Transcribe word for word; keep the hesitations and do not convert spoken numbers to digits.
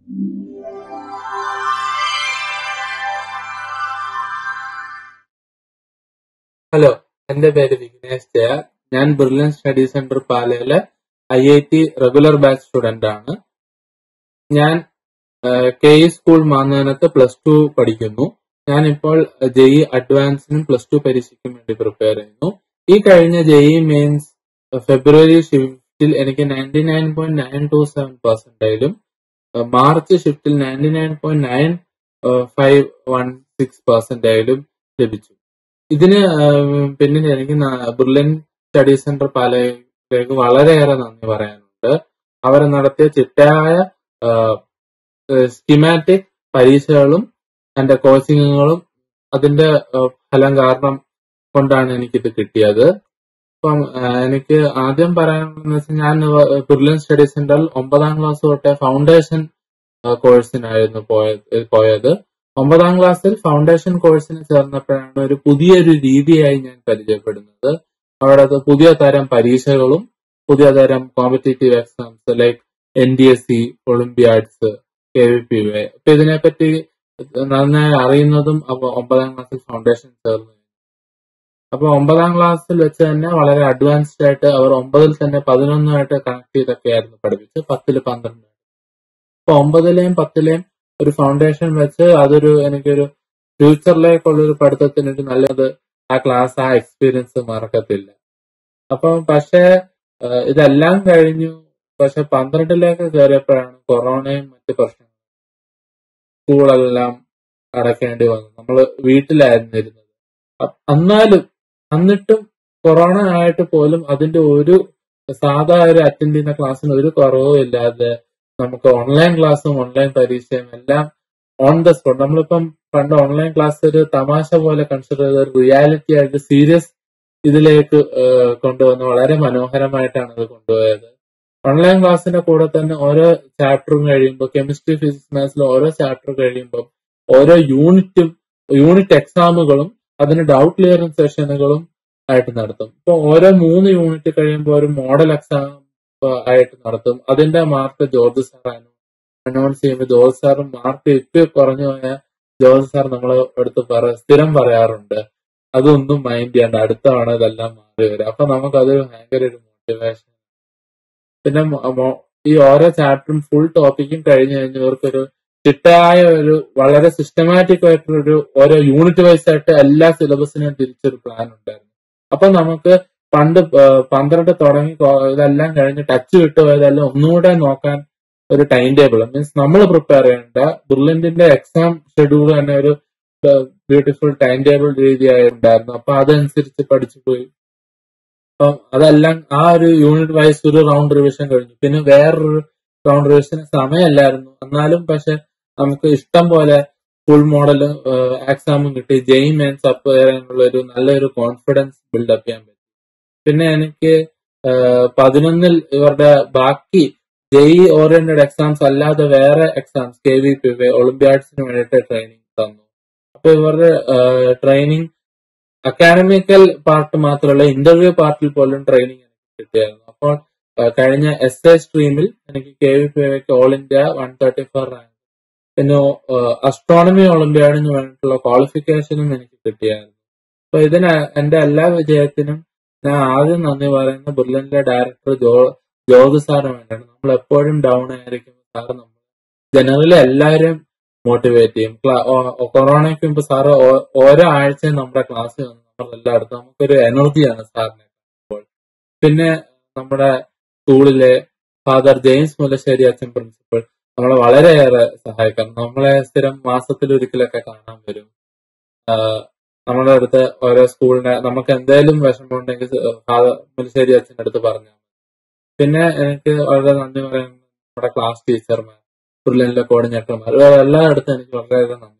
Hello, എന്റെ പേര് വിഘ്നേഷ് ജയ. ഞാൻ ബ്രില്യൻ സ്റ്റഡി സെന്റർ പാലയിലെ I I T regular batch student ആണ്. ഞാൻ കെ ഇ സ്കൂൾ മാന്നാനത്ത് പ്ലസ് ടു പഠിക്കുന്നു. ഞാനിപ്പോൾ ജെഇ അഡ്വാൻസിനും പ്ലസ് ടു പരീക്ഷയ്ക്കും വേണ്ടി പ്രിപ്പയർ ചെയ്യുന്നു. ഈ കഴിഞ്ഞ ജെഇ മെയിൻസ് ഫെബ്രുവരി ഷിഫ്റ്റിൽ എനിക്ക് ninety nine point nine two seven പെർസെന്റൈലും മാർച്ച് ഷിഫ്റ്റിൽ ninety nine point nine five one six പെർസെന്റൈലും ലഭിച്ചു. ഇതിന് പിന്നിൽ എനിക്ക് ബ്രില്യൻ സ്റ്റഡി സെന്റർ പാലയിലേക്ക് വളരെയേറെ നന്ദി പറയാനുണ്ട്. അവർ നടത്തിയ ചിട്ടയായ സ്കീമാറ്റിക് പരീക്ഷകളും എന്റെ കോച്ചിങ്ങുകളും അതിന്റെ ഫലം കാരണം കൊണ്ടാണ് എനിക്കിത് കിട്ടിയത്. അപ്പം എനിക്ക് ആദ്യം പറയാനുള്ളതെന്ന് വെച്ചാൽ ഞാൻ ബ്രില്യൻ സ്റ്റഡി സെന്ററിൽ ഒമ്പതാം ക്ലാസ് തൊട്ടേ ഫൗണ്ടേഷൻ കോഴ്സിനായിരുന്നു പോയത് പോയത് ഒമ്പതാം ക്ലാസ്സിൽ ഫൗണ്ടേഷൻ കോഴ്സിന് ചേർന്നപ്പോഴാണ് ഒരു പുതിയൊരു രീതിയായി ഞാൻ പരിചയപ്പെടുന്നത്. അവിടെ പുതിയ തരം പരീക്ഷകളും പുതിയ തരം competitive exams like N D S C, olympiads, K V P Y, അപ്പൊ ഇതിനെപ്പറ്റി നന്നായി അറിയുന്നതും അപ്പൊ ഒമ്പതാം ക്ലാസ്സിൽ ഫൗണ്ടേഷൻ ചേർന്നു. അപ്പൊ ഒമ്പതാം ക്ലാസ്സിൽ വെച്ച് തന്നെ വളരെ അഡ്വാൻസ്ഡ് ആയിട്ട് അവർ ഒമ്പതിൽ തന്നെ പതിനൊന്നുമായിട്ട് കണക്ട് ചെയ്തൊക്കെയായിരുന്നു പഠിപ്പിച്ച് പത്തില് പന്ത്രണ്ട്. അപ്പൊ ഒമ്പതിലെയും പത്തിലെയും ഒരു ഫൗണ്ടേഷൻ വെച്ച് അതൊരു എനിക്കൊരു ഫ്യൂച്ചറിലേക്കുള്ളൊരു പഠിത്തത്തിനൊരു നല്ലത് ആ ക്ലാസ് ആ എക്സ്പീരിയൻസ് മറക്കത്തില്ല. അപ്പം പക്ഷേ ഇതെല്ലാം കഴിഞ്ഞു. പക്ഷെ പന്ത്രണ്ടിലേക്ക് കയറിയപ്പോഴാണ് കൊറോണയും മറ്റു പ്രശ്നങ്ങളും, സ്കൂളെല്ലാം അടയ്ക്കേണ്ടി വന്നു. നമ്മള് വീട്ടിലായിരുന്നു ഇരുന്നത്. എന്നാലും എന്നിട്ടും കൊറോണ ആയിട്ട് പോലും അതിന്റെ ഒരു സാധാ ഒരു അറ്റൻഡ് ചെയ്യുന്ന ക്ലാസ്സിന് ഒരു കുറവും ഇല്ലാതെ നമുക്ക് ഓൺലൈൻ ക്ലാസ്സും ഓൺലൈൻ പരീക്ഷയും എല്ലാം ഓൺ ദ സ്പോട്ട്. നമ്മളിപ്പം പണ്ട് ഓൺലൈൻ ക്ലാസ് ഒരു തമാശ പോലെ കൺസിഡർ ചെയ്ത ഒരു റിയാലിറ്റി ആയിട്ട് സീരിയസ് ഇതിലേക്ക് കൊണ്ടുവന്ന് വളരെ മനോഹരമായിട്ടാണ് അത് കൊണ്ടുപോയത്. ഓൺലൈൻ ക്ലാസ്സിന്റെ കൂടെ തന്നെ ഓരോ ചാപ്റ്ററും കഴിയുമ്പോൾ കെമിസ്ട്രി, ഫിസിക്സ്, മാത്സിൽ ഓരോ ചാപ്റ്റർ കഴിയുമ്പോൾ ഓരോ യൂണിറ്റും യൂണിറ്റ് എക്സാമുകളും അതിന് ഡൗട്ട് ക്ലിയറിംഗ് സെഷനുകളും ആയിട്ട് നടത്തും. ഇപ്പൊ ഓരോ മൂന്ന് യൂണിറ്റ് കഴിയുമ്പോൾ ഒരു മോഡൽ എക്സാം ആയിട്ട് നടത്തും. അതിന്റെ മാർക്ക് ജോർജ് സാർ അനൗൺസ് ചെയ്യുമ്പോൾ ജോർജ് സാറും മാർക്ക് ഇപ്പൊ കുറഞ്ഞു പോയ ജോർജ് സാർ നമ്മളെ അടുത്ത് പറ സ്ഥിരം പറയാറുണ്ട്, അതൊന്നും മൈൻഡ് ചെയ്യണ്ട, അടുത്ത തവണ ഇതെല്ലാം മാറി വരും. അപ്പൊ നമുക്കതൊരു ഭയങ്കര ഒരു മോട്ടിവേഷൻ. പിന്നെ ഈ ഓരോ ചാപ്റ്ററും ഫുൾ ടോപ്പിക്കും കഴിഞ്ഞു കഴിഞ്ഞവർക്കൊരു ചിട്ടയായ ഒരു വളരെ സിസ്റ്റമാറ്റിക് ആയിട്ടൊരു ഓരോ യൂണിറ്റ് വൈസ് ആയിട്ട് എല്ലാ സിലബസിനും തിരിച്ചൊരു പ്ലാൻ ഉണ്ടായിരുന്നു. അപ്പൊ നമുക്ക് പണ്ട് പന്ത്രണ്ട് തുടങ്ങി ഇതെല്ലാം കഴിഞ്ഞ് ടച്ച് വിട്ടുപോയതെല്ലാം ഒന്നുകൂടെ നോക്കാൻ ഒരു ടൈം ടേബിൾ മീൻസ് നമ്മൾ പ്രിപ്പയർ ചെയ്യേണ്ട ബ്രില്യന്റിന്റെ എക്സാം ഷെഡ്യൂൾ തന്നെ ഒരു ബ്യൂട്ടിഫുൾ ടൈം ടേബിൾ രീതിയായി ഉണ്ടായിരുന്നു. അപ്പൊ അതനുസരിച്ച് പഠിച്ചു പോയി. അപ്പം അതെല്ലാം ആ ഒരു യൂണിറ്റ് വൈസ് ഒരു റൗണ്ട് റിവിഷൻ കഴിഞ്ഞു. പിന്നെ വേറൊരു റൗണ്ട് റിവിഷന് സമയമല്ലായിരുന്നു. എന്നാലും പക്ഷെ നമുക്ക് ഇഷ്ടം പോലെ ഫുൾ മോഡൽ എക്സാമും കിട്ടി. ജെഇ മെയിൻസ് അപ്പ് ചെയ്യാനുള്ള ഒരു നല്ലൊരു കോൺഫിഡൻസ് ബിൽഡപ്പ് ചെയ്യാൻ പറ്റി. പിന്നെ എനിക്ക് പതിനൊന്നിൽ ഇവരുടെ ബാക്കി ജെഇ ഓറിയന്റഡ് എക്സാംസ് അല്ലാതെ വേറെ exams K V P Y, ഒളിമ്പിയാഡ്സിന് വേണ്ടിയിട്ട് ട്രെയിനിങ് തന്നു. അപ്പൊ ഇവരുടെ ട്രെയിനിങ് അക്കാഡമിക്കൽ പാർട്ട് മാത്രമല്ല ഇന്റർവ്യൂ പാർട്ടിൽ പോലും ട്രെയിനിങ് എനിക്ക് കിട്ടിയായിരുന്നു. അപ്പോൾ കഴിഞ്ഞ എസ് എ സ്ട്രീമിൽ എനിക്ക് കെ വി പി വൈക്ക് all India one thirty four rank, പിന്നെ അസ്ട്രോണമി ഒളിമ്പിയാഡിന് വേണ്ടിയിട്ടുള്ള ക്വാളിഫിക്കേഷനും എനിക്ക് കിട്ടിയായിരുന്നു. അപ്പൊ ഇതിന് എന്റെ എല്ലാ വിജയത്തിനും ഞാൻ ആദ്യം നന്ദി പറയുന്ന ബ്രില്യന്റിലെ ഡയറക്ടർ ജോ ജോർജ് സാറിന് വേണ്ടിയാണ്. നമ്മൾ എപ്പോഴും ഡൗൺ ആയിരിക്കും സാറ് നമ്മൾ ജനറലി എല്ലാവരും മോട്ടിവേറ്റ് ചെയ്യും. കൊറോണയ്ക്ക് മുമ്പ് സാറ് ഓരോ ആഴ്ചയും നമ്മുടെ ക്ലാസ്സിൽ വന്ന് നമ്മളെല്ലായിടത്തും നമുക്കൊരു എനർജിയാണ് സാറിനെ. പിന്നെ നമ്മുടെ സ്കൂളിലെ ഫാദർ ജെയിംസ് മുല്ലശ്ശേരി അച്ഛൻ പ്രിൻസിപ്പൽ നമ്മളെ വളരെയേറെ സഹായിക്കണം. നമ്മളെ സ്ഥിരം മാസത്തിലൊരിക്കലൊക്കെ കാണാൻ വരും. നമ്മുടെ അടുത്ത് ഓരോ സ്കൂളിനെ നമുക്ക് എന്തെങ്കിലും വിഷമമുണ്ടെങ്കിൽ ഫാദർ മുല്ലശ്ശേരി അച്ഛൻ്റെ അടുത്ത് പറഞ്ഞാൽ. പിന്നെ എനിക്ക് വളരെ നന്ദി പറയുന്നത് നമ്മുടെ ക്ലാസ് ടീച്ചർമാർ, ബ്രില്യന്റിലെ കോർഡിനേറ്റർമാർ, എല്ലായിടത്തും എനിക്ക് വളരെയധികം നന്ദി.